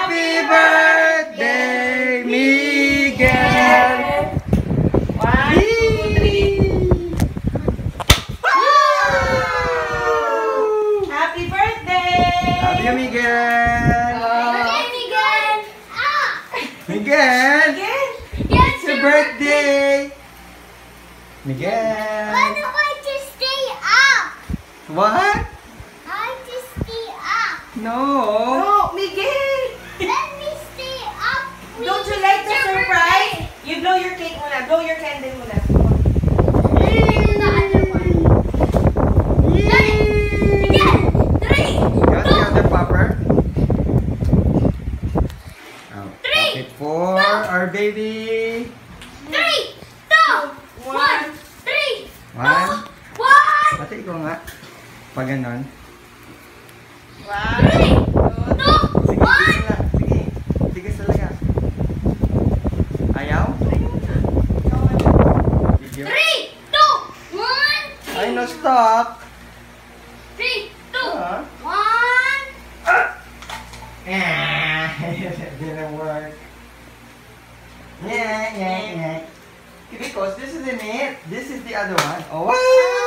Happy birthday, Miguel! 1, 2, 3. Happy birthday! Love you, Miguel! Miguel! Miguel! Again? It's your birthday! Miguel! Why do I just stay up? What? I just stay up. No! No, Miguel! Let me stay up. Don't you like the surprise? You blow your cake muna. Blow your candle muna. Got the other popper? Oh, pop it for our baby! 3, 2, 1, 3, 2, 1. One. Pati ikaw nga. Pag ganon. 1, 3, 2, Sige, 1. tigas na. Sige. Tigas talaga. Ayaw? Video? 3, 2, 1. Ay, no stop! 3, 2, Ah. 1. It didn't work. Yeah. Because this isn't it. This is the other one. Oh, wow!